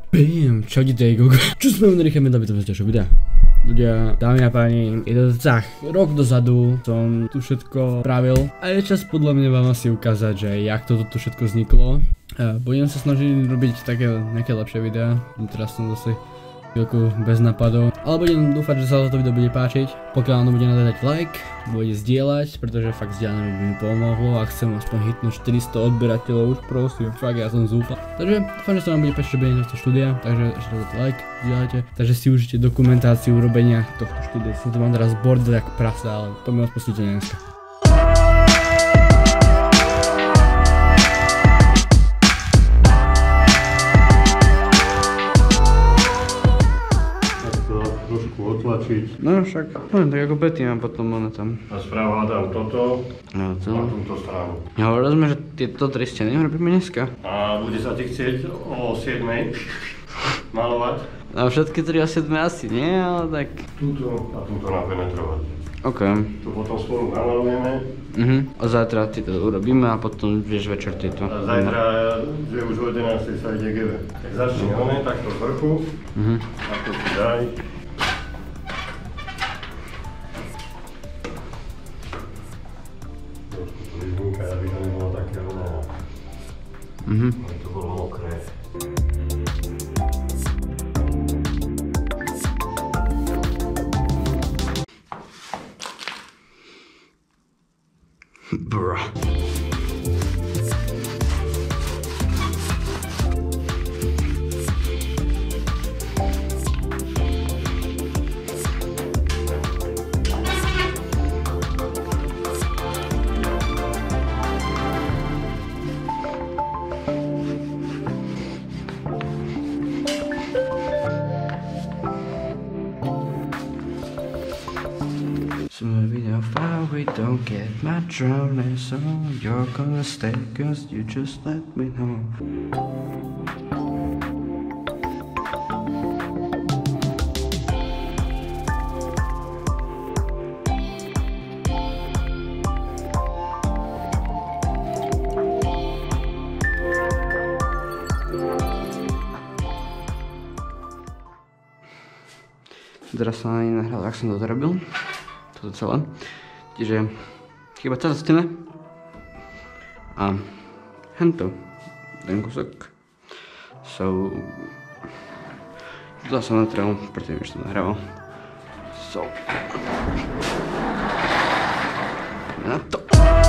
Bam, čaute Gogo. Čo sme unericháme na ďalšieho videa. Ľudia, dámy a páni, je to tak, rok dozadu som tu všetko pravil a je čas podľa mňa vám asi ukázať, že jak toto tu všetko vzniklo. Budem sa snažiť robiť také nejaké lepšie videá, teraz som zase chvíľku bez napadov, ale budem dúfať, že sa to video bude páčiť. Pokiaľ áno, bude dať like, bude zdieľať, pretože fakt zdieľanie by mi pomohlo a chcem aspoň hitnúť 400 odberateľov, už prosím, fakt ja som zúfal. Takže dúfam, že sa vám bude páčiť, že budete tohto štúdia, takže ešte dajte like, zdieľajte. Takže si užite dokumentáciu urobenia tohto štúdia. Som to mám teraz bordel jak prasa, ale to mi odpustíte dneska. Otlačiť. No však, poviem tak ako Betty mám potom one tam. A správa dám toto No to. a túto stranu. Ja hovorili sme, že tieto 3 steny robíme dneska. A bude sa ti chcieť o 7 malovať? A všetky 3 a 7 asi nie, ale tak. Túto a túto napenetrovať. OK. Tu potom spolu namalujeme. A zajtra tieto urobíme a potom vieš večer tieto. A zajtra, že už o 11 sa ide GV. Tak začni one, takto z vrchu. A to si daj. Aby to nebolo také ono, aby to bolo mokré. Bruh. So maybe how far we don't get my drone, so you're gonna stay, cause you just let me know. Teraz som ani nahral, ak som to robil. Toto celé. Čiže chyba táto stena a hento ten kúsok. So to som natral, predtým ešte to nahrával. So na to.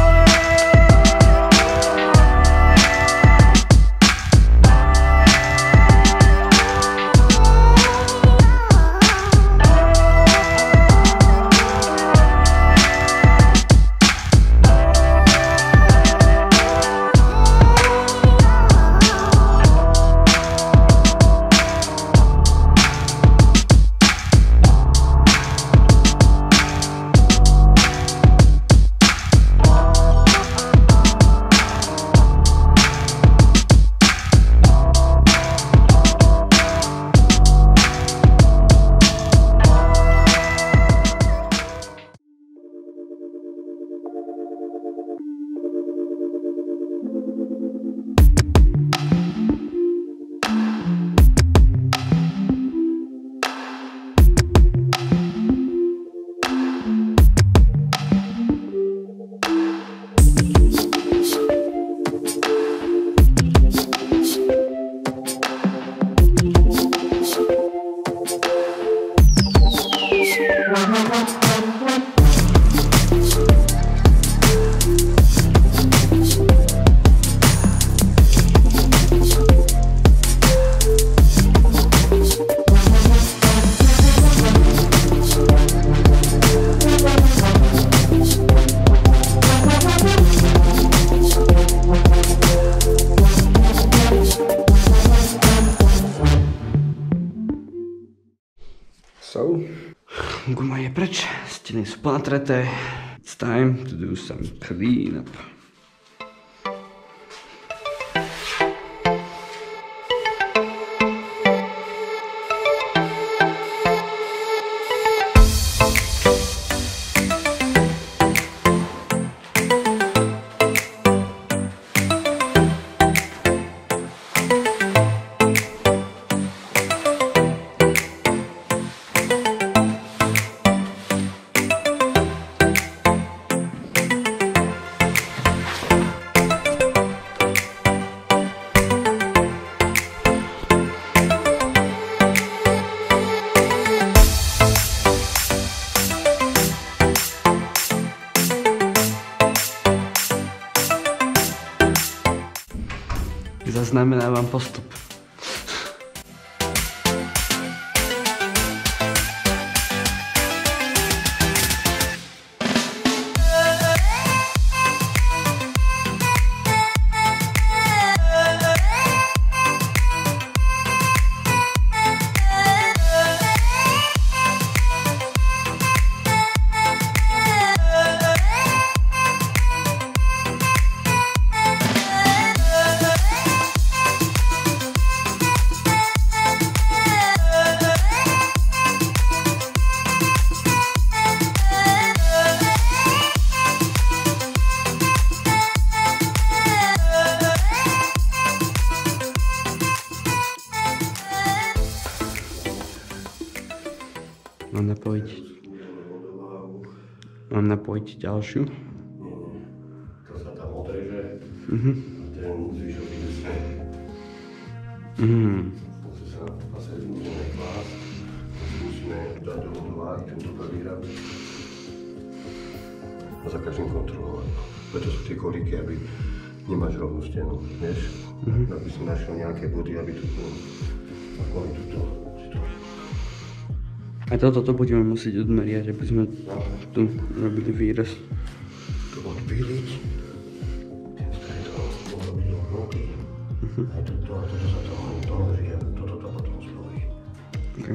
So, guma je preč, steny sú ponatreté. It's time to do some cleanup. Zaznamenávam postup. Mám napojiť ďalšiu. To sa tam odreže. Ten zvyšok ide späť. Musí sa zase musíme klásť. Musíme dať do rovnováhy tento prvý rad. A za každým kontrolovať. Preto sú tie kolíky, aby nemáš rovnú stenu. Vieš? Aby si našiel nejaké body, aby tu bolo. A kvôli tuto. A toto budeme musieť odmeriať, aby sme tu robili výraz. Tu odpíliť. Ten stredok urobiť do hmoty. Aj toto a toto sa tam dohorí a toto to potom spojí. Okay.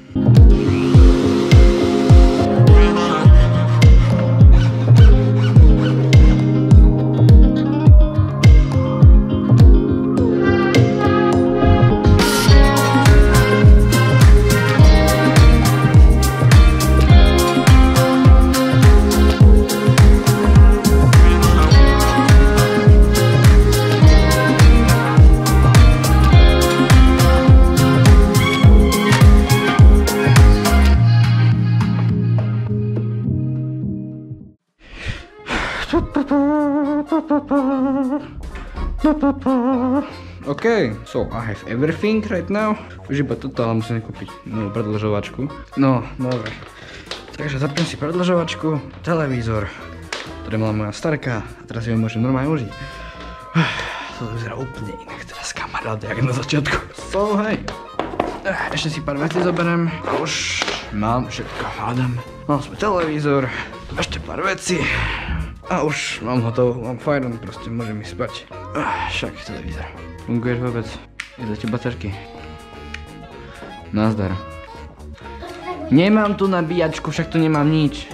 Okay, so I have everything right now. Už iba toto, ale musím kúpiť novú predĺžovačku. No, dobre. Takže zapnem si predĺžovačku, televízor, ktorý mala moja starka a teraz ju môžem normálne užiť. To vyzerá úplne inak teraz, kamarát, jak na začiatku. So, hej. Ešte si pár vecí zoberiem a už mám všetko, hádam. Mám svoj televízor, ešte pár vecí. A už mám hotovo, mám fajn, proste môžem ísť spať. Však televízor. Funguješ vôbec? Je za teba baterky. Nazdar. Nemám tu nabíjačku, však tu nemám nič.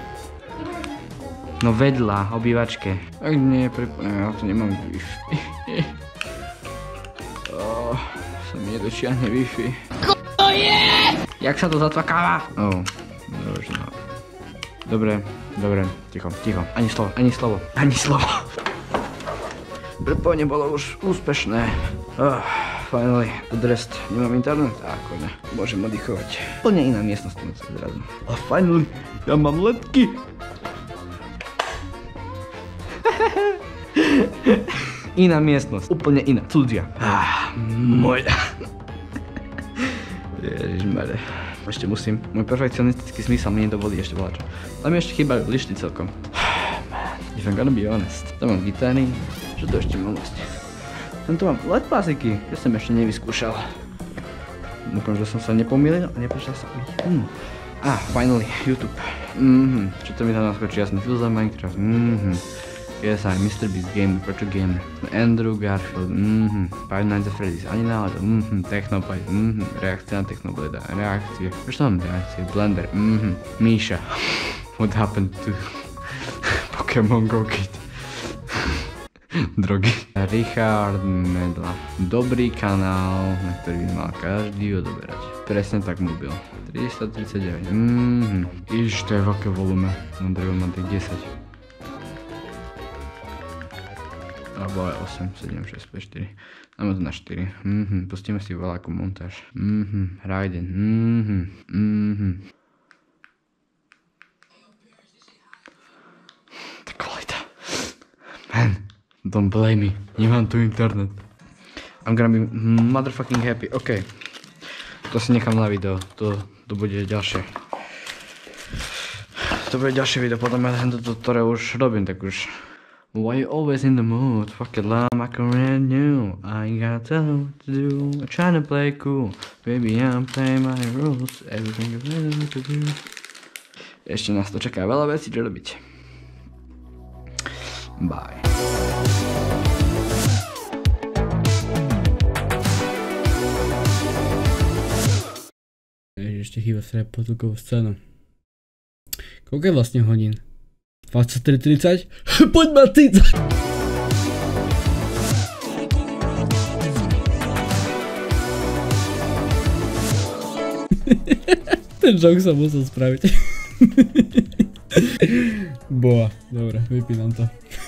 No vedľa, obývačke. Ak nie je pripojené, ja tu nemám Wi-Fi. Sa mi nedočiahne Wi-Fi. Jak sa to zatvakáva? Dobre, ticho. Ani slovo. Prepojenie bolo už úspešné. Finally, adrest. Nemám internet? Konečne. Môžem oddychovať. Plne iná miestnosť zrazu. A finally, ja mám letky. Iná miestnosť. Úplne iná. Cudzia. Moja. Ježišmare. Ešte musím. Môj perfekcionistický zmysel mi nedovolí ešte voľačo. Ale mi ešte chýbajú lišty celkom. If I'm gonna be honest. Tam mám gitary, že to ešte mám vlastne. Tento mám LED pasiky, ja som ešte nevyskúšal. Dúfam, že som sa nepomýlil a neprišiel sa ich. Finally, YouTube. Čo to mi tam naskočí, jasný film za Minecraft. Yes, I'm Mr. Beast Gamer, Prečo Gamer, Andrew Garfield, Five Nights at Freddy's, ani náhodou, Technoblade, reakcia na Technoblade, reakcie, prečo mám reakcie, Blender, Míša, What happened to Pokémon Go Kid, drogy, Richard Medla, dobrý kanál, na ktorý by mal každý odoberať, presne tak mu byl, 339, Iž, to je veľké volume, no drevo má tak 10. Alebo aj 8, 7, 6, 5, 4. Dáme to na 4. Pustíme si veľakú montáž. Raiden. Tá kvalita. Man, don't blame me. Nemám tu internet. I'm gonna be motherfucking happy. OK. To si nechám na video. To bude ďalšie. To bude ďalšie video. Potom ja toto, ktoré už robím, tak už Why you always in the mood? Fuck it, love, I can brand new. I ain't gotta tell you what to do. I'm trying to play cool. Baby, I'm playing my rules. Everything is ready to do. Ešte nás to čaká veľa vecí, čo robiť. Bye. Ešte chýba srep potulkovú scénu. Koľko je vlastne hodín? 23:30? Poď ma ty! Ten joke som musel spraviť. Boa, dobre, vypínam to.